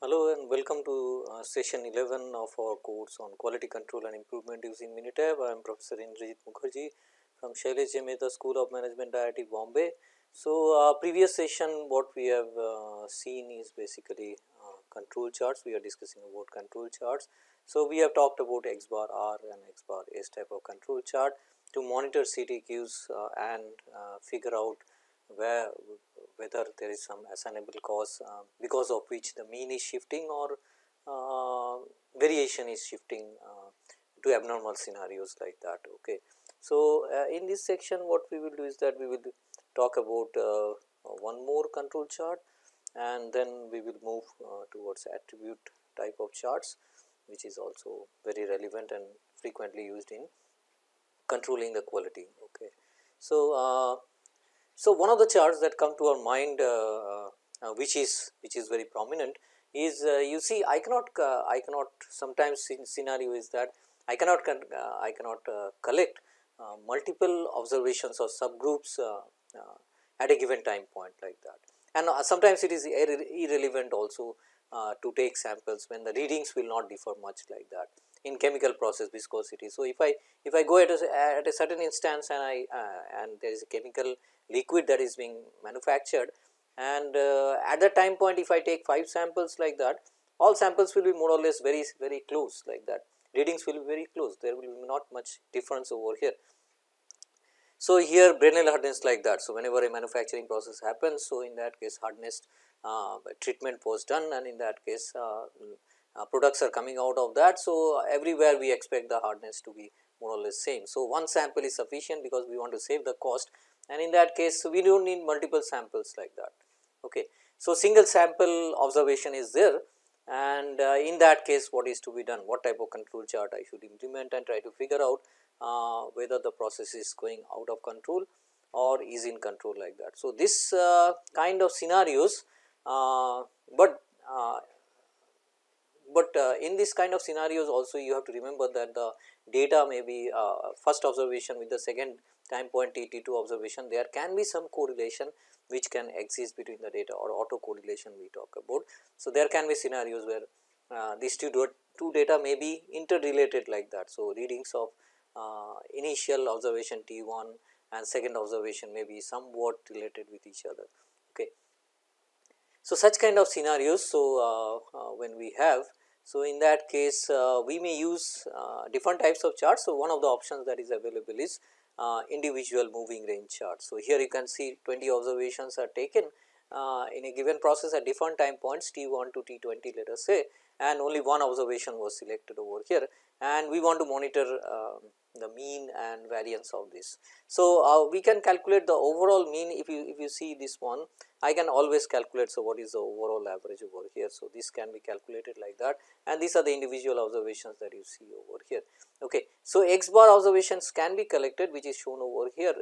Hello and welcome to session 11 of our course on quality control and improvement using Minitab. I am Professor Indrajit Mukherjee from Shailesh J. Mehta School of Management, IIT Bombay. So, previous session what we have seen is basically control charts. We are discussing about control charts. So, we have talked about X bar R and X bar S type of control chart to monitor CTQs and figure out whether there is some assignable cause because of which the mean is shifting or variation is shifting to abnormal scenarios like that. Okay. So, in this section what we will do is that we will talk about one more control chart and then we will move towards attribute type of charts, which is also very relevant and frequently used in controlling the quality. Okay. So, so one of the charts that come to our mind which is very prominent is you see I cannot sometimes scenario is that I cannot collect multiple observations or subgroups at a given time point like that, and sometimes it is irrelevant also to take samples when the readings will not differ much like that in chemical process viscosity. So, if I go at a certain instance and and there is a chemical liquid that is being manufactured, and at that time point if I take 5 samples like that, all samples will be more or less very close like that, readings will be very close, there will be not much difference over here. So, here Brenner hardness like that. So, whenever a manufacturing process happens, so in that case hardness treatment was done, and in that case products are coming out of that. So, everywhere we expect the hardness to be more or less same. So, one sample is sufficient because we want to save the cost, and in that case we do not need multiple samples like that. Okay. So, single sample observation is there, and in that case what is to be done, what type of control chart I should implement and try to figure out whether the process is going out of control or is in control like that. So, this kind of scenarios, but in this kind of scenarios also you have to remember that the data may be first observation with the second time point T2 observation, there can be some correlation which can exist between the data or auto correlation we talk about. So, there can be scenarios where these two data may be interrelated like that. So, readings of initial observation T1 and second observation may be somewhat related with each other. Okay. So, such kind of scenarios, so when we have, so in that case we may use different types of charts. So, one of the options that is available is individual moving range chart. So, here you can see 20 observations are taken in a given process at different time points T1 to T20 let us say, and only one observation was selected over here, and we want to monitor the mean and variance of this. So, we can calculate the overall mean. If you see this one, I can always calculate. So, what is the overall average over here? So, this can be calculated like that, and these are the individual observations that you see over here. Okay. So, X bar observations can be collected, which is shown over here,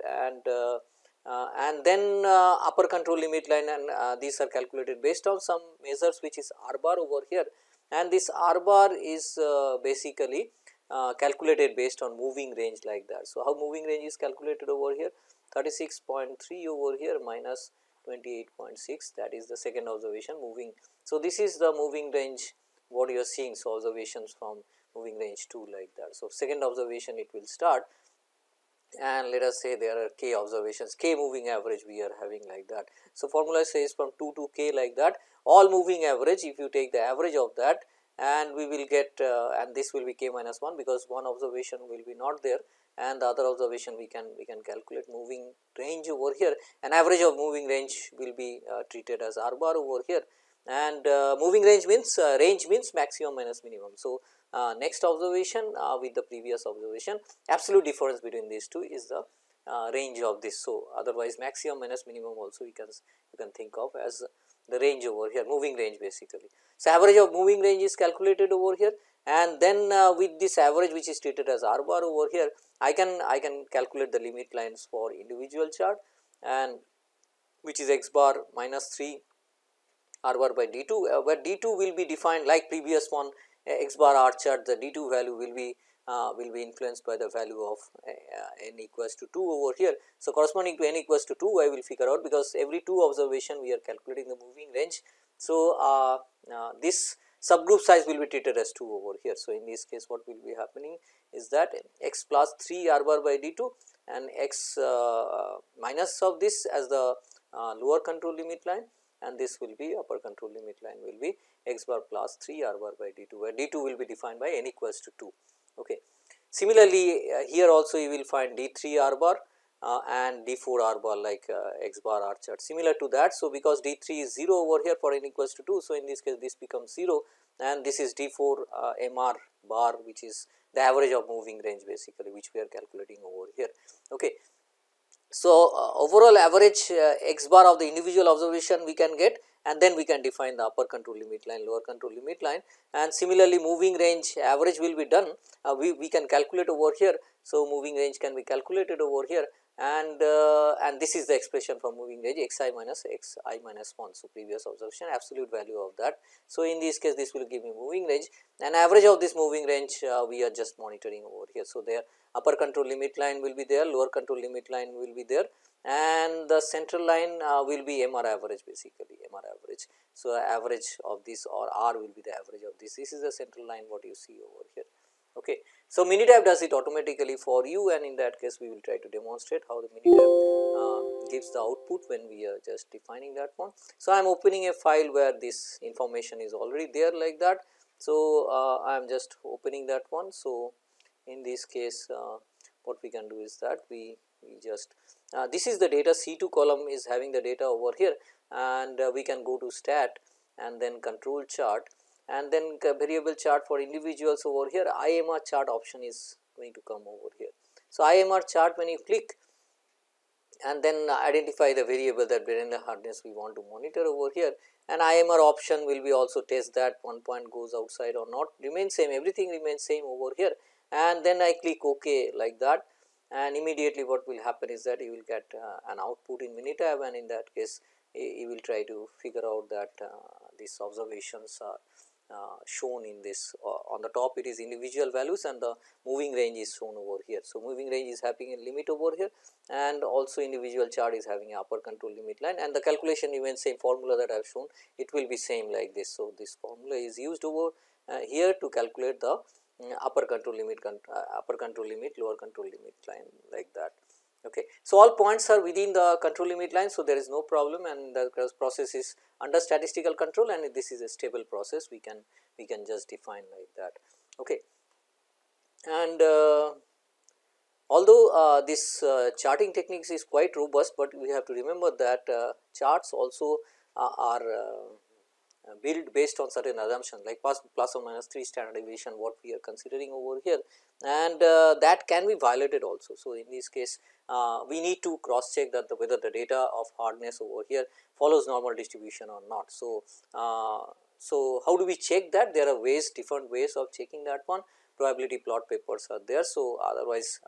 and then upper control limit line, and these are calculated based on some measures which is R bar over here, and this R bar is basically calculated based on moving range like that. So, how moving range is calculated over here? 36.3 over here minus 28.6, that is the second observation moving. So, this is the moving range what you are seeing. So, observations from moving range 2 like that. So, second observation it will start, and let us say there are k observations, k moving average we are having like that. So, formula says from 2 to k like that, all moving average if you take the average of that, and we will get and this will be k minus 1 because one observation will be not there, and the other observation we can calculate moving range over here, and average of moving range will be treated as R bar over here, and moving range means maximum minus minimum. So, next observation with the previous observation, absolute difference between these two is the range of this. So, otherwise maximum minus minimum also you can think of as the range over here, moving range basically. So, average of moving range is calculated over here, and then with this average which is treated as R bar over here, I can calculate the limit lines for individual chart, and which is X bar minus 3 R bar by D2, where D2 will be defined like previous one X bar R chart, the D2 value will be influenced by the value of n equals to 2 over here. So, corresponding to n equals to 2 I will figure out, because every 2 observation we are calculating the moving range, So, this subgroup size will be treated as 2 over here. So, in this case what will be happening is that x plus 3 r bar by d2 and x minus of this as the lower control limit line, and this will be upper control limit line will be x bar plus 3 r bar by d2, where d2 will be defined by n equals to 2. Okay. Similarly, here also you will find d3 r bar and d4 r bar like x bar r chart similar to that. So, because d3 is 0 over here for n equals to 2. So, in this case this becomes 0, and this is d4 mr bar, which is the average of moving range basically, which we are calculating over here. Okay. So, overall average x bar of the individual observation we can get, and then we can define the upper control limit line, lower control limit line, and similarly moving range average will be done, we can calculate over here. So, moving range can be calculated over here, and this is the expression for moving range x I minus x I minus 1. So, previous observation absolute value of that. So, in this case this will give me moving range, and average of this moving range we are just monitoring over here. So, there upper control limit line will be there, lower control limit line will be there, and the central line will be MR average basically, MR average. So, average of this or R will be the average of this. This is the central line what you see over here. Okay. So, Minitab does it automatically for you, and in that case we will try to demonstrate how the Minitab gives the output when we are just defining that one. So, I am opening a file where this information is already there like that. So, I am just opening that one. So, in this case what we can do is that we just this is the data, C2 column is having the data over here, and we can go to stat and then control chart, and then variable chart for individuals over here. IMR chart option is going to come over here. So, IMR chart, when you click and then identify the variable that Bernoulli hardness we want to monitor over here, and IMR option will be also test that one point goes outside or not, remains same, everything remains same over here, and then I click OK like that, and immediately what will happen is that you will get an output in Minitab, and in that case you will try to figure out that these observations are shown in this on the top it is individual values, and the moving range is shown over here. So, moving range is having a limit over here, and also individual chart is having a upper control limit line, and the calculation remains same, formula that I have shown it will be same like this. So, this formula is used over here to calculate the upper control limit, lower control limit line like that. Okay. So, all points are within the control limit line. So, there is no problem, and the process is under statistical control, and this is a stable process, we can just define like that. Okay. And although this charting techniques is quite robust, but we have to remember that charts also are built based on certain assumptions like plus or minus 3 standard deviation what we are considering over here, and that can be violated also. So, in this case we need to cross check that whether the data of hardness over here follows normal distribution or not. So, so how do we check that? There are ways, different ways of checking that one. Probability plot papers are there. So, otherwise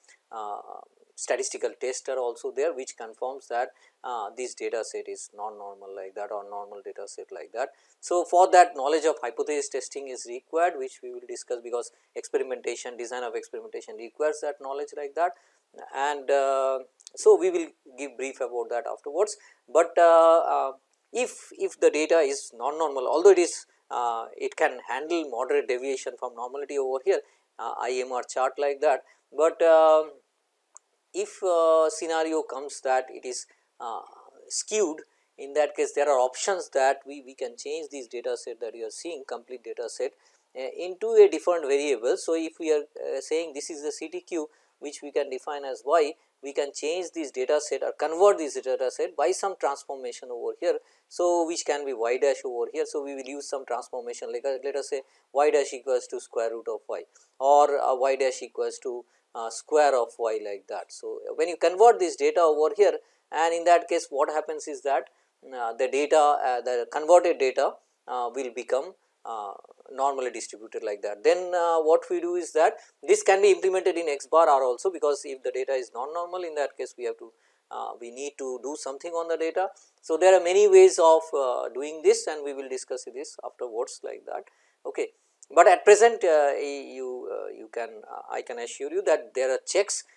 statistical tests are also there which confirms that this data set is non-normal like that or normal data set like that. So, for that knowledge of hypothesis testing is required, which we will discuss, because experimentation, design of experimentation requires that knowledge like that, and so we will give brief about that afterwards. But if the data is non-normal, although it is it can handle moderate deviation from normality over here, IMR chart like that, but if scenario comes that it is skewed, in that case there are options that we can change this data set that you are seeing, complete data set into a different variable. So, if we are saying this is the CTQ which we can define as y, we can change this data set or convert this data set by some transformation over here. So, which can be y dash over here. So, we will use some transformation like let us say y dash equals to square root of y, or y dash equals to square of y like that. So, when you convert this data over here, and in that case what happens is that the data the converted data will become normally distributed like that. Then what we do is that this can be implemented in x bar r also, because if the data is non-normal, in that case we have to we need to do something on the data. So, there are many ways of doing this, and we will discuss this afterwards like that. Okay. But at present you can I can assure you that there are checks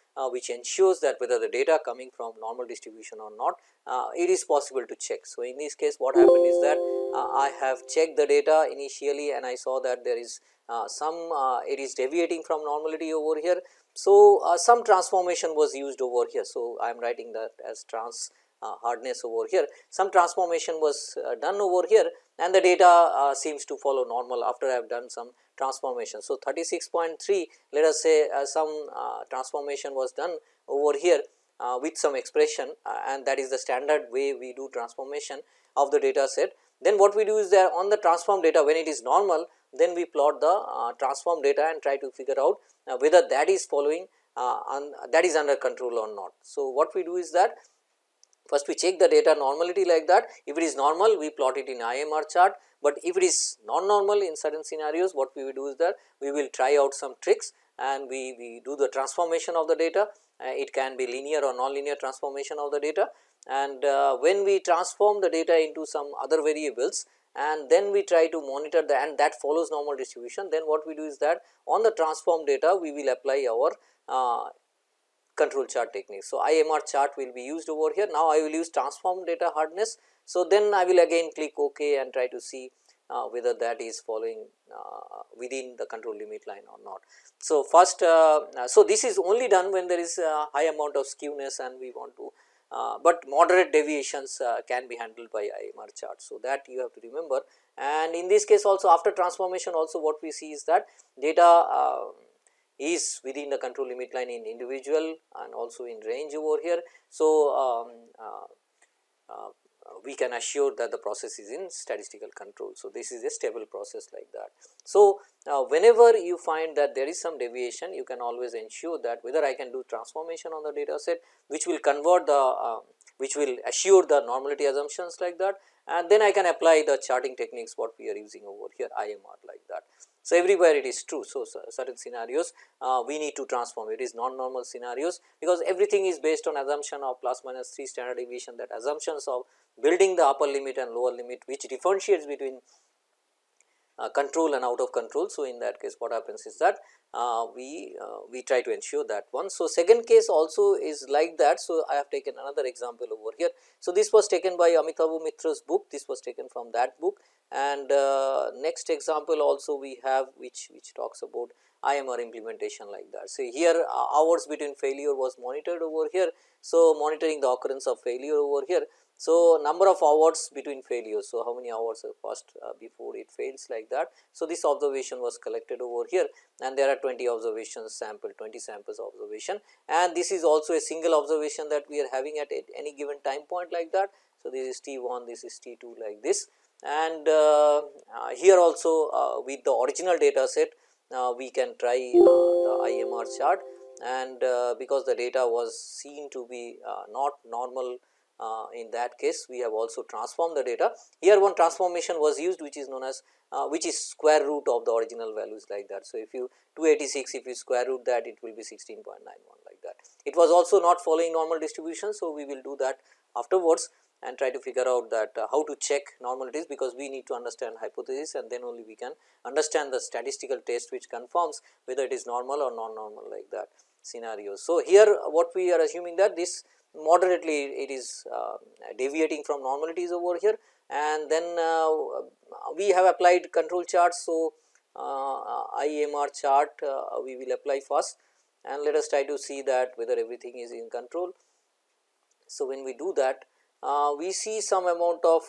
which ensures that whether the data coming from normal distribution or not, it is possible to check. So, in this case what happened is that I have checked the data initially and I saw that there is it is deviating from normality over here. So, some transformation was used over here. So, I am writing that as trans hardness over here. Some transformation was done over here and the data seems to follow normal after I have done some transformation. So, 36.3, let us say some transformation was done over here with some expression and that is the standard way we do transformation of the data set. Then what we do is that on the transform data, when it is normal, then we plot the transform data and try to figure out whether that is following that is under control or not. So, what we do is that first we check the data normality like that. If it is normal, we plot it in IMR chart, but if it is non-normal in certain scenarios, what we will do is that we will try out some tricks and we do the transformation of the data. It can be linear or non-linear transformation of the data, and when we transform the data into some other variables and then we try to monitor the and that follows normal distribution, then what we do is that on the transform data we will apply our control chart technique. So, IMR chart will be used over here. Now, I will use transform data hardness. So, then I will again click OK and try to see whether that is following within the control limit line or not. So, first so this is only done when there is a high amount of skewness and we want to but moderate deviations can be handled by IMR chart. So, that you have to remember, and in this case also after transformation also what we see is that data is within the control limit line in individual and also in range over here. So, we can assure that the process is in statistical control. So, this is a stable process like that. So, whenever you find that there is some deviation, you can always ensure that whether I can do transformation on the data set which will convert the which will assure the normality assumptions like that, and then I can apply the charting techniques what we are using over here IMR like that. So, everywhere it is true. So, certain scenarios we need to transform, it is non-normal scenarios, because everything is based on assumption of plus minus 3 standard deviation, that assumptions of building the upper limit and lower limit which differentiates between control and out of control. So, in that case what happens is that we try to ensure that one. So, second case also is like that. So, I have taken another example over here. So, this was taken by Amitabh Mitra's book, this was taken from that book, and next example also we have which talks about IMR implementation like that. So, here hours between failure was monitored over here. So, monitoring the occurrence of failure over here. So, number of hours between failures. So, how many hours are passed before it fails like that. So, this observation was collected over here and there are 20 observations sample, 20 samples observation, and this is also a single observation that we are having at any given time point like that. So, this is T1, this is T2 like this, and here also with the original data set we can try the IMR chart, and because the data was seen to be not normal, in that case we have also transformed the data. Here one transformation was used which is known as which is square root of the original values like that. So, if you 286 if you square root that it will be 16.91 like that. It was also not following normal distribution. So, we will do that afterwards and try to figure out that how to check normalities, because we need to understand hypothesis and then only we can understand the statistical test which confirms whether it is normal or non-normal like that scenarios. So, here what we are assuming that this moderately it is deviating from normalities over here, and then we have applied control charts. So, IMR chart we will apply first and let us try to see that whether everything is in control. So, when we do that we see some amount of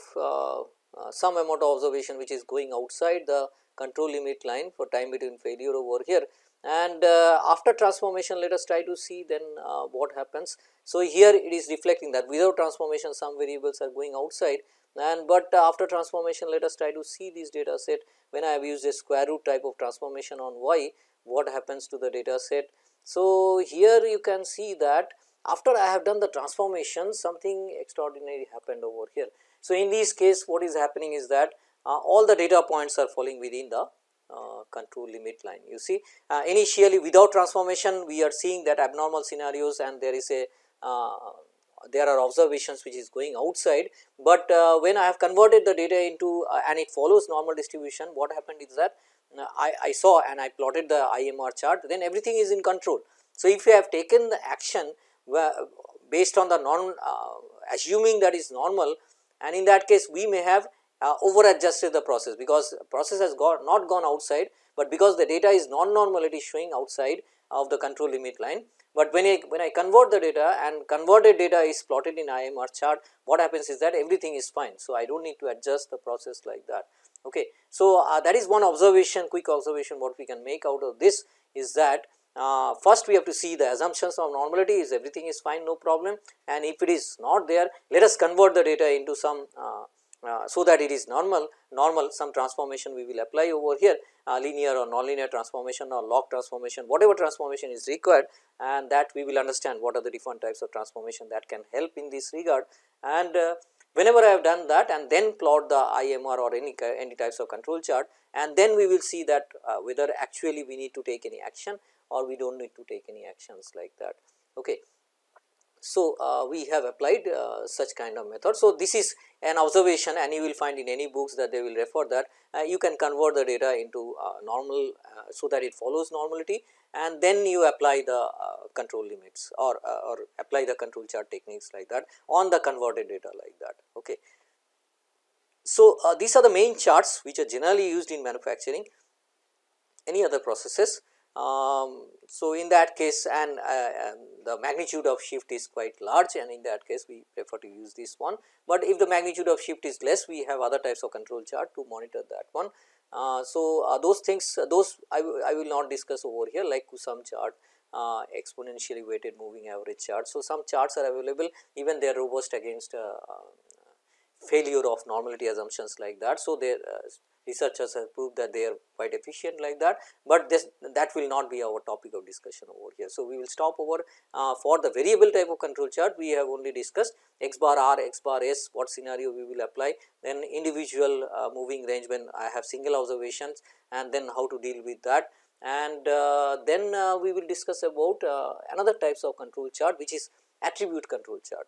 observation which is going outside the control limit line for time between failure over here, and after transformation let us try to see then what happens. So, here it is reflecting that without transformation some variables are going outside, and but after transformation let us try to see this data set when I have used a square root type of transformation on y, what happens to the data set. So, here you can see that after I have done the transformation something extraordinary happened over here. So, in this case what is happening is that all the data points are falling within the control limit line. You see initially without transformation we are seeing that abnormal scenarios and there is a there are observations which is going outside, but when I have converted the data into and it follows normal distribution, what happened is that I saw and I plotted the IMR chart, then everything is in control. So, if you have taken the action based on the assuming that is normal, and in that case we may have over adjusted the process, because process has not gone outside, but because the data is non-normal, it is showing outside of the control limit line. But when I convert the data and converted data is plotted in IMR chart, what happens is that everything is fine. So, I do not need to adjust the process like that. Okay. So, that is one observation, quick observation what we can make out of this is that first we have to see the assumptions of normality, is everything is fine, no problem, and if it is not there, let us convert the data into some so that it is normal some transformation we will apply over here, linear or nonlinear transformation or log transformation, whatever transformation is required, and that we will understand what are the different types of transformation that can help in this regard. And whenever I have done that, and then plot the IMR or any types of control chart, and then we will see that whether actually we need to take any action or we do not need to take any actions like that. Okay. So, we have applied such kind of method. So, this is an observation, and you will find in any books that they will refer that you can convert the data into normal, so that it follows normality, and then you apply the control limits or apply the control chart techniques like that on the converted data like that. Okay. So, these are the main charts which are generally used in manufacturing, any other processes. So, in that case, and the magnitude of shift is quite large, and in that case we prefer to use this one, but if the magnitude of shift is less, we have other types of control chart to monitor that one. So, those things, those I will not discuss over here, like Kusum chart, exponentially weighted moving average chart. So, some charts are available, even they are robust against failure of normality assumptions like that. So, their researchers have proved that they are quite efficient like that, but that will not be our topic of discussion over here. So, we will stop over for the variable type of control chart. We have only discussed x bar r, x bar s, what scenario we will apply, then individual moving range when I have single observations, and then how to deal with that, and then we will discuss about another types of control chart, which is attribute control chart,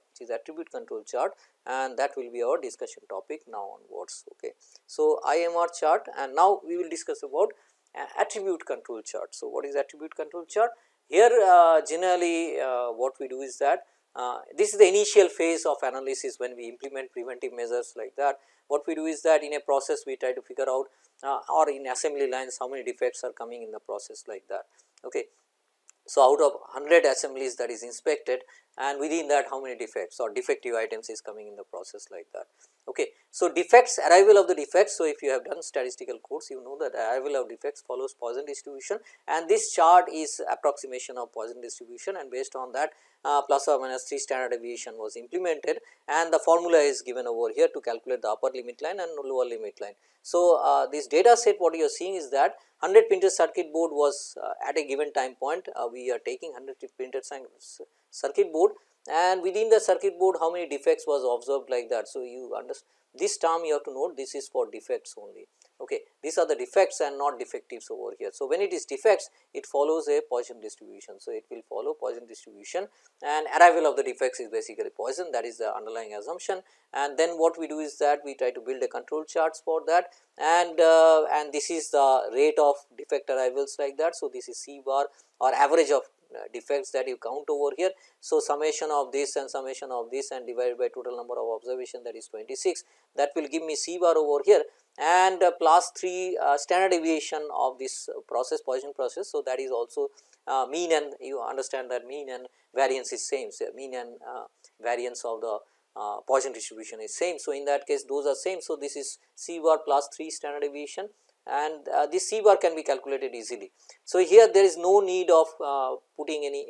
and that will be our discussion topic now onwards. Okay. So, IMR chart, and now we will discuss about attribute control chart. So, what is attribute control chart? Here generally what we do is that this is the initial phase of analysis when we implement preventive measures like that. What we do is that in a process we try to figure out or in assembly lines how many defects are coming in the process like that. Okay. So, out of 100 assemblies that is inspected, and within that how many defects or defective items is coming in the process like that. Okay. So, defects, arrival of the defects. So, if you have done statistical course, you know that arrival of defects follows Poisson distribution, and this chart is approximation of Poisson distribution, and based on that plus or minus 3 standard deviation was implemented, and the formula is given over here to calculate the upper limit line and lower limit line. So, this data set what you are seeing is that 100 printed circuit board was at a given time point, we are taking 100 printed circuit board, and within the circuit board how many defects was observed like that. So, you understand this term you have to note, this is for defects only. Okay. These are the defects and not defectives over here. So, when it is defects, it follows a Poisson distribution. So, it will follow Poisson distribution, and arrival of the defects is basically Poisson, that is the underlying assumption, and then what we do is that we try to build a control charts for that, and this is the rate of defect arrivals like that. So, this is C bar or average of defects that you count over here. So, summation of this and summation of this and divided by total number of observation, that is 26, that will give me C bar over here, and plus 3 standard deviation of this process, Poisson process. So, that is also mean, and you understand that mean and variance is same. So, mean and variance of the Poisson distribution is same. So, in that case those are same. So, this is C bar plus 3 standard deviation, and this C bar can be calculated easily. So, here there is no need of putting any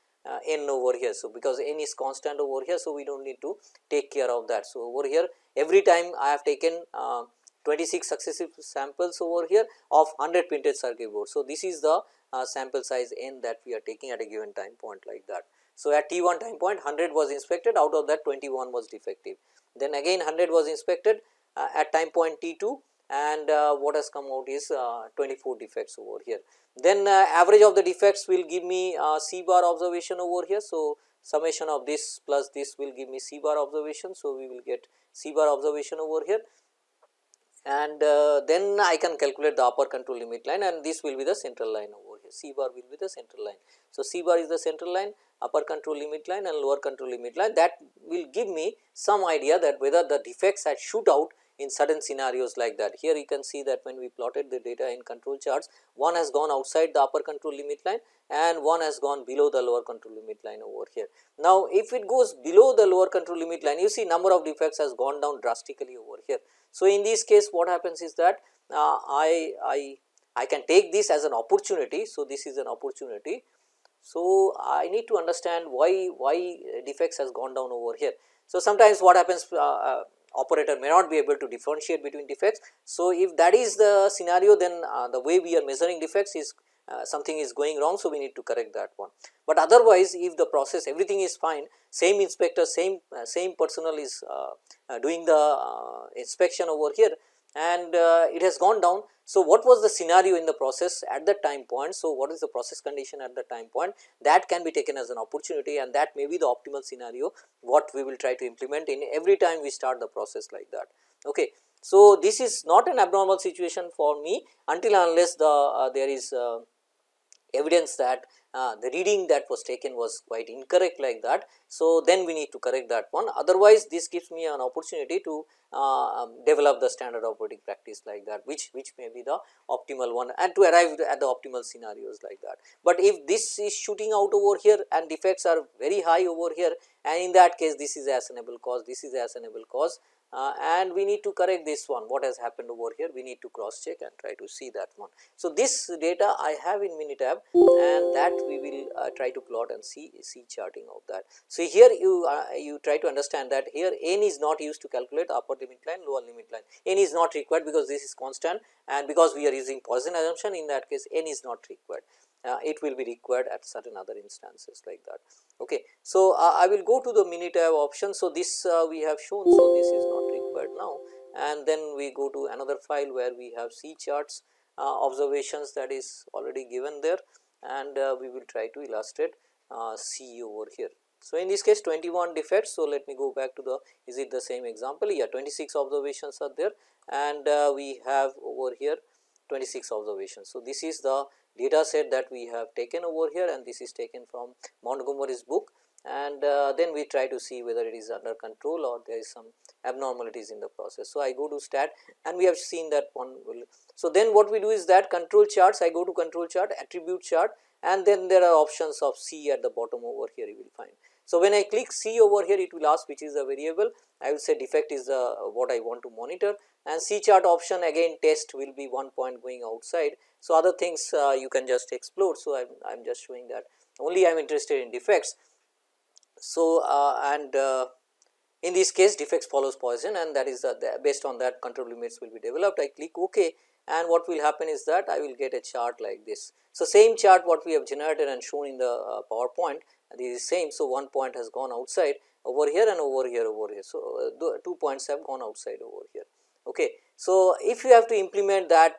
n over here. So, because n is constant over here, so we do not need to take care of that. So, over here every time I have taken 26 successive samples over here of 100 printed circuit board. So, this is the sample size n that we are taking at a given time point like that. So, at T1 time point 100 was inspected, out of that 21 was defective. Then again 100 was inspected at time point T2, and what has come out is 24 defects over here. Then average of the defects will give me C bar observation over here. So, summation of this plus this will give me C bar observation. So, we will get C bar observation over here, and then I can calculate the upper control limit line, and this will be the central line over here. C bar will be the central line. So, C bar is the central line, upper control limit line and lower control limit line. That will give me some idea that whether the defects had shoot out in certain scenarios like that. Here you can see that when we plotted the data in control charts, one has gone outside the upper control limit line and one has gone below the lower control limit line over here. Now, if it goes below the lower control limit line, you see number of defects has gone down drastically over here. So, in this case what happens is that I can take this as an opportunity. So, this is an opportunity. So, I need to understand why defects has gone down over here. So, sometimes what happens, operator may not be able to differentiate between defects. So, if that is the scenario, then the way we are measuring defects is something is going wrong. So, we need to correct that one. But otherwise, if the process everything is fine, same inspector, same personnel is doing the inspection over here, and it has gone down. So, what was the scenario in the process at that time point? So, what is the process condition at that time point? That can be taken as an opportunity, and that may be the optimal scenario what we will try to implement in every time we start the process like that. Okay. So, this is not an abnormal situation for me until unless the there is evidence that the reading that was taken was quite incorrect like that. So, then we need to correct that one, otherwise this gives me an opportunity to develop the standard operating practice like that, which may be the optimal one, and to arrive at the optimal scenarios like that. But if this is shooting out over here and defects are very high over here, and in that case this is assignable cause, this is assignable cause, and we need to correct this one, what has happened over here, we need to cross check and try to see that one. So, this data I have in Minitab, and that we will try to plot and see charting of that. So, here you try to understand that here n is not used to calculate upper limit line, lower limit line, n is not required because this is constant, and because we are using Poisson assumption, in that case n is not required. It will be required at certain other instances like that. Okay. So, I will go to the Minitab option. So, this we have shown. So, this is not required now, and then we go to another file where we have C charts observations that is already given there, and we will try to illustrate C over here. So, in this case 21 defects. So, let me go back to the, is it the same example? Yeah, 26 observations are there, and we have over here 26 observations. So, this is the data set that we have taken over here, and this is taken from Montgomery's book, and then we try to see whether it is under control or there is some abnormalities in the process. So, I go to stat, and we have seen that one will. So, then what we do is that control charts, I go to control chart, attribute chart, and then there are options of C at the bottom over here you will find. So, when I click C over here, it will ask which is the variable. I will say defect is the what I want to monitor, and C chart option again test will be one point going outside. So, other things you can just explore. So, I am just showing that only I am interested in defects. So, in this case defects follows Poisson, and that is based on that control limits will be developed. I click OK, and what will happen is that I will get a chart like this. So, same chart what we have generated and shown in the PowerPoint, this is same. So, one point has gone outside over here and over here over here. So, 2 points have gone outside over here. Okay. So, if you have to implement that,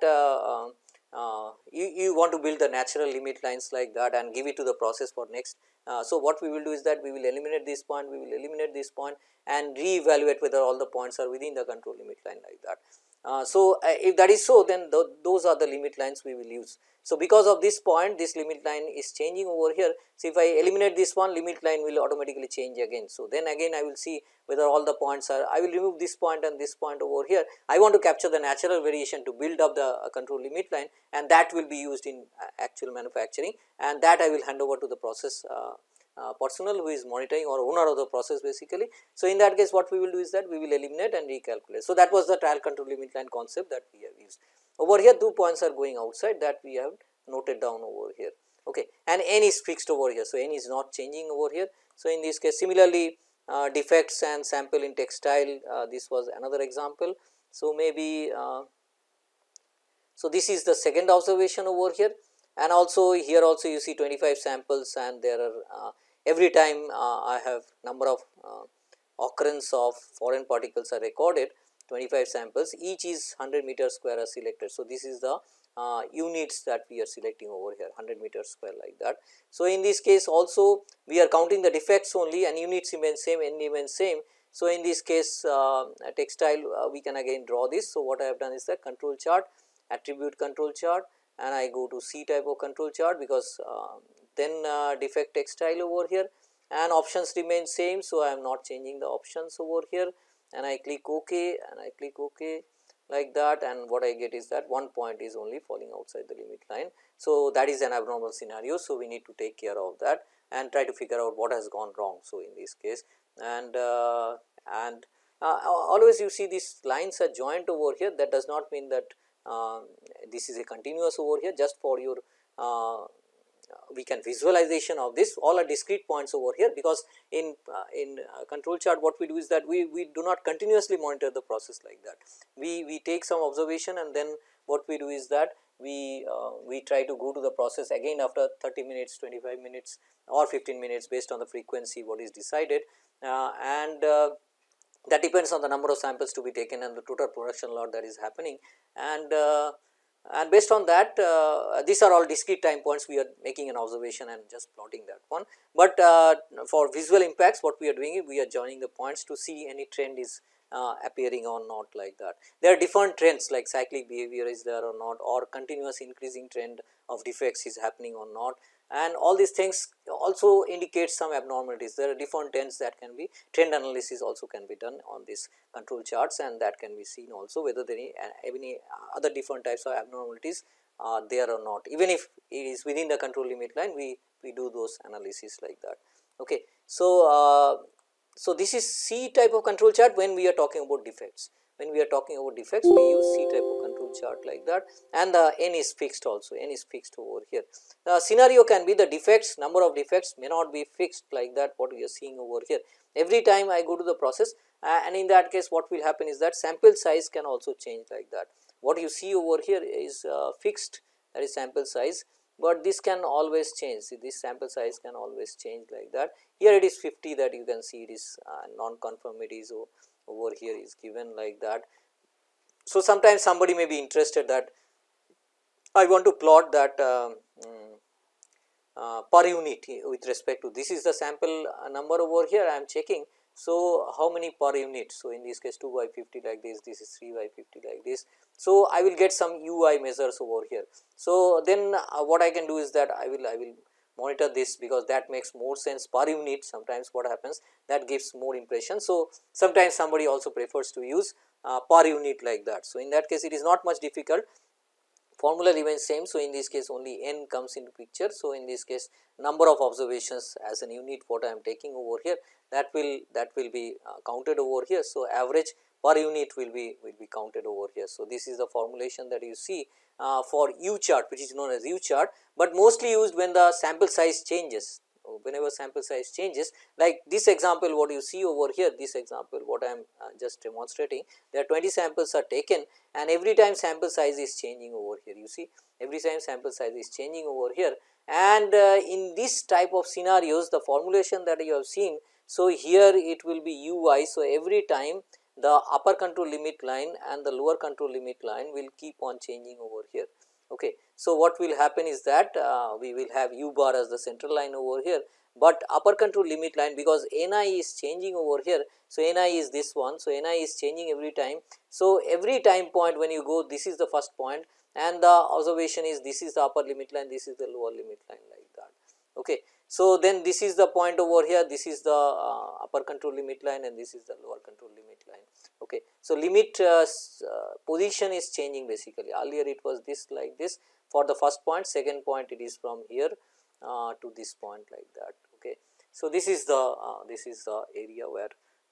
you want to build the natural limit lines like that and give it to the process for next. So, what we will do is that we will eliminate this point, we will eliminate this point, and re-evaluate whether all the points are within the control limit line like that. So, if that is so, then those are the limit lines we will use. So, because of this point, this limit line is changing over here. So, if I eliminate this one, limit line will automatically change again. So, then again I will see whether all the points are, I will remove this point and this point over here. I want to capture the natural variation to build up the control limit line, and that will be used in actual manufacturing, and that I will hand over to the process personnel who is monitoring or owner of the process basically. So, in that case what we will do is that we will eliminate and recalculate. So, that was the trial control limit line concept that we have used. Over here 2 points are going outside, that we have noted down over here. Okay. And n is fixed over here. So, n is not changing over here. So, in this case similarly defects and sample in textile, this was another example. So, maybe so this is the second observation over here, and also here also you see 25 samples, and there are every time I have number of occurrence of foreign particles are recorded, 25 samples, each is 100 meters square are selected. So, this is the units that we are selecting over here, 100 meters square like that. So, in this case also we are counting the defects only, and units remain same, n remains same. So, in this case textile we can again draw this. So, what I have done is the control chart, attribute control chart, and I go to C type of control chart, because then defect textile over here, and options remain same. So, I am not changing the options over here, and I click OK, and I click OK like that, and what I get is that one point is only falling outside the limit line. So, that is an abnormal scenario. So, we need to take care of that and try to figure out what has gone wrong. So, in this case, and always you see these lines are joint over here, that does not mean that this is a continuous over here. Just for your we can visualization of this, all are discrete points over here, because in control chart what we do is that we do not continuously monitor the process like that. We take some observation, and then what we do is that we try to go to the process again after 30 minutes, 25 minutes or 15 minutes based on the frequency what is decided, and that depends on the number of samples to be taken and the total production lot that is happening, and based on that these are all discrete time points. We are making an observation and just plotting that one, but for visual impacts what we are doing is we are joining the points to see any trend is appearing or not, like that. There are different trends like cyclic behavior is there or not, or continuous increasing trend of defects is happening or not, and all these things also indicate some abnormalities. There are different trends that can be, trend analysis also can be done on these control charts, and that can be seen also whether there any other different types of abnormalities are there or not. Even if it is within the control limit line, we do those analysis like that. Okay. So, so this is C type of control chart when we are talking about defects. When we are talking about defects, we use C type of control chart like that, and the n is fixed also, n is fixed over here. The scenario can be the defects, number of defects may not be fixed like that, what we are seeing over here. Every time I go to the process, and in that case what will happen is that sample size can also change like that. What you see over here is fixed, that is sample size, but this can always change. See, this sample size can always change like that. Here it is 50, that you can see it is non-conformities over here is given like that. So, sometimes somebody may be interested that I want to plot that per unit with respect to, this is the sample number over here I am checking. So, how many per unit? So, in this case 2 by 50 like this is 3 by 50 like this. So, I will get some UI measures over here. So, then what I can do is that I will monitor this, because that makes more sense per unit. Sometimes what happens, that gives more impression. So, sometimes somebody also prefers to use per unit like that. So, in that case it is not much difficult, formula remains same. So, in this case only n comes into picture. So, in this case number of observations as an unit what I am taking over here, that will be counted over here. So, average per unit will be counted over here. So, this is the formulation that you see for U chart, which is known as U chart, but mostly used when the sample size changes. Whenever sample size changes, like this example what you see over here, this example what I am just demonstrating, there are 20 samples are taken, and every time sample size is changing over here. You see, every time sample size is changing over here, and in this type of scenarios the formulation that you have seen. So, here it will be UI. So, every time the upper control limit line and the lower control limit line will keep on changing over here. Okay. So, what will happen is that we will have U bar as the central line over here, but upper control limit line, because Ni is changing over here. So, Ni is this one. So, Ni is changing every time. So, every time point when you go, this is the first point, and the observation is this is the upper limit line, this is the lower limit line like that. Okay. So, then this is the point over here, this is the upper control limit line, and this is the lower control limit line. Okay. So, limit position is changing basically. Earlier it was this like this for the first point, second point it is from here to this point like that. Okay. So, this is the area where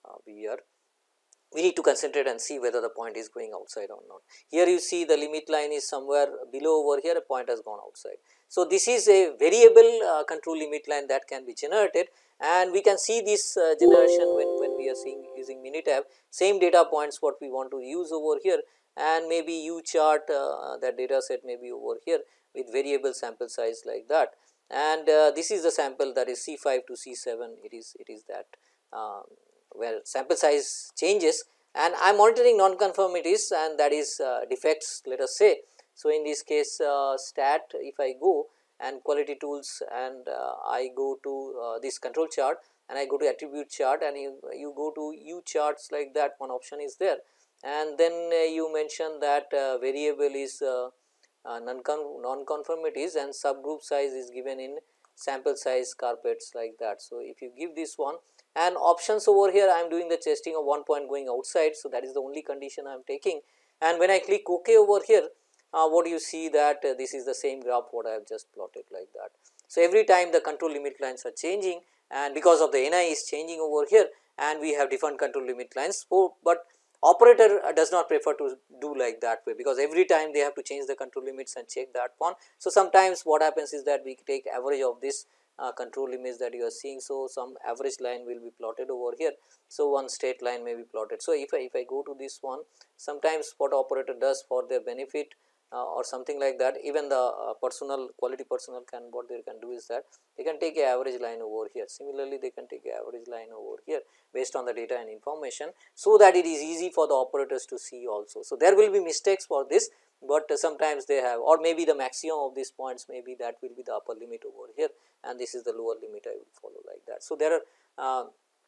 we need to concentrate and see whether the point is going outside or not. Here you see the limit line is somewhere below over here, a point has gone outside. So, this is a variable control limit line that can be generated, and we can see this generation when we are seeing using Minitab, same data points what we want to use over here, and maybe U chart that data set may be over here with variable sample size like that, and this is the sample that is C5 to C7, it is that where sample size changes, and I am monitoring non-conformities, and that is defects, let us say. So, in this case stat, if I go and quality tools, and I go to this control chart, and I go to attribute chart, and you go to U charts like that, one option is there, and then you mention that variable is non-conformities, and subgroup size is given in sample size carpets like that. So, if you give this one and options over here, I am doing the testing of 1 point going outside. So, that is the only condition I am taking, and when I click OK over here, what you see that this is the same graph what I have just plotted like that. So, every time the control limit lines are changing, and because of the Ni is changing over here, and we have different control limit lines. So, but operator does not prefer to do like that way, because every time they have to change the control limits and check that one. So, sometimes what happens is that we take average of this control limits that you are seeing. So, some average line will be plotted over here. So, one straight line may be plotted. So, if I go to this one, sometimes what operator does for their benefit or something like that, even the quality personnel can, what they can do is that they can take a average line over here. Similarly, they can take a average line over here based on the data and information, so that it is easy for the operators to see also. So, there will be mistakes for this, but sometimes they have, or maybe the maximum of these points, maybe that will be the upper limit over here, and this is the lower limit I will follow like that. So, there are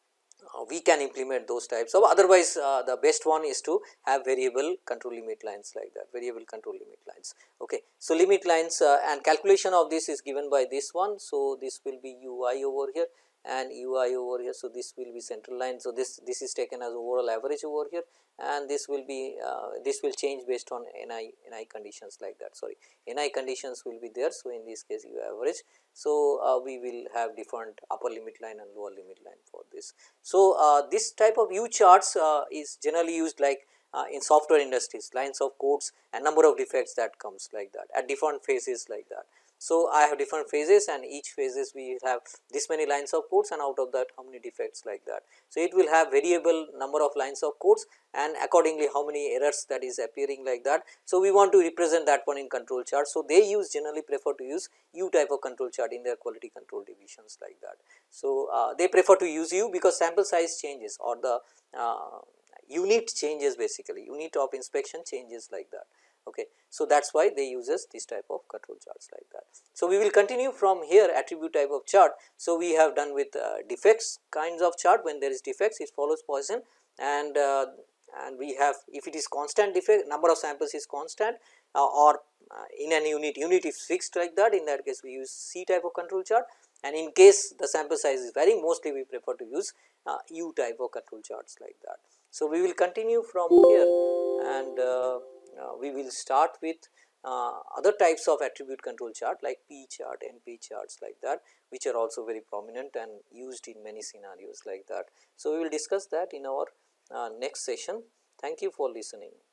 we can implement those types of, otherwise the best one is to have variable control limit lines like that, variable control limit lines. Okay. So, limit lines and calculation of this is given by this one. So, this will be ui over here and ui over here. So, this will be central line. So, this is taken as overall average over here, and this will be this will change based on ni conditions like that, sorry, ni conditions will be there. So, in this case u average. So, we will have different upper limit line and lower limit line for this. So, this type of U charts is generally used like in software industries, lines of codes and number of defects that comes like that at different phases like that. So, I have different phases, and each phases we have this many lines of codes, and out of that how many defects like that. So, it will have variable number of lines of codes, and accordingly how many errors that is appearing like that. So, we want to represent that one in control chart. So, they generally prefer to use U type of control chart in their quality control divisions like that. So, they prefer to use U because sample size changes, or the unit changes, basically unit of inspection changes like that. Okay. So, that is why they uses this type of control charts like that. So, we will continue from here attribute type of chart. So, we have done with defects kinds of chart. When there is defects, it follows Poisson, and we have, if it is constant defect, number of samples is constant, or in an unit is fixed like that. In that case, we use C type of control chart, and in case the sample size is varying, mostly we prefer to use U type of control charts like that. So, we will continue from here, and we will start with other types of attribute control chart like P chart, NP charts like that, which are also very prominent and used in many scenarios like that. So, we will discuss that in our next session. Thank you for listening.